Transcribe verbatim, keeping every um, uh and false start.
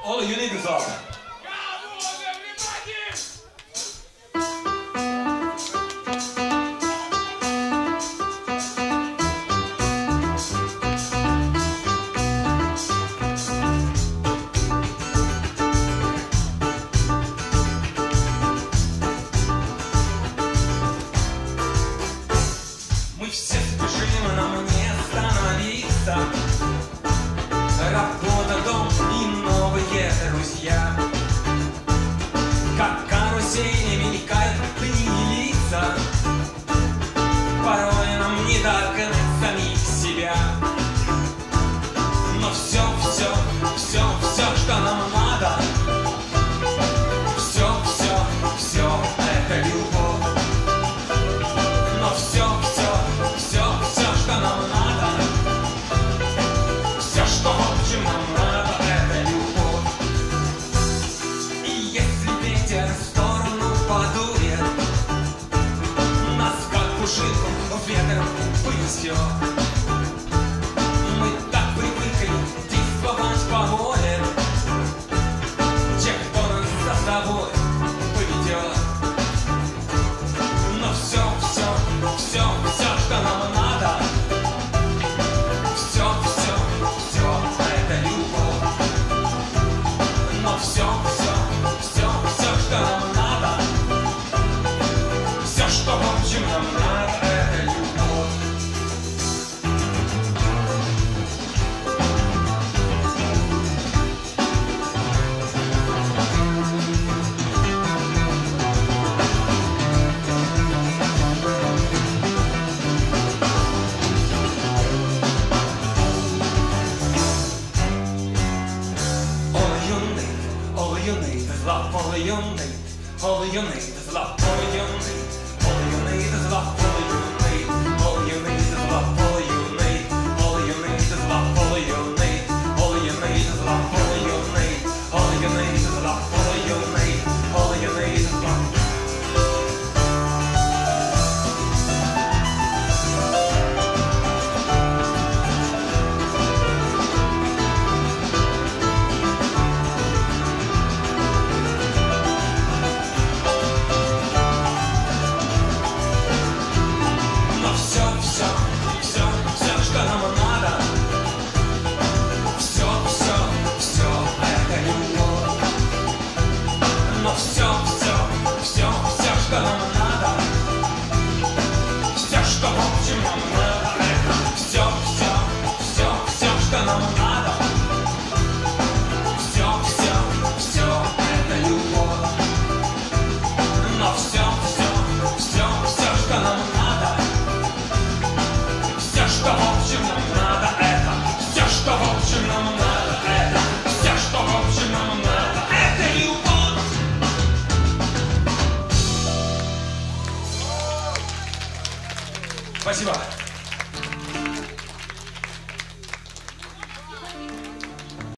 All you need is love. Мы все спешим, нам не остановиться. Работа, дом и новые друзья. Как карусели мелькают дни и лица. Порой нам не догнать самих себя. Но все, все, все, все, что нам надо, все, все, все, это любовь. Но все, все, все, все, что нам надо, все, что в общем нам надо, это любовь. И если ветер в сторону подует, нас как пушинку ветром понесет. Мы так привыкли действовать по воле тех, кто нас за собой поведет. Но все, все, все, все, что нам надо, все, все, все, это любовь. Но все, все, все, все, что нам надо, все, что в общем нам надо, это любовь. All you need is love, all you need, all you need is love, all you need, all you need is love, all you need, all you need is love, all you need, all you need is love, all you need, all you need is love, all you need, all you need is love, all you need, all you need is love. Но все, все, все, все, что нам надо, все, что в общем нам надо, это все, все, все, все, что нам надо, все, все, все, это любовь. Но все, все, все, все, что нам надо, все, что в общем нам надо, это все, что в общем нам надо, это все, что в общем нам надо, это любовь. Спасибо.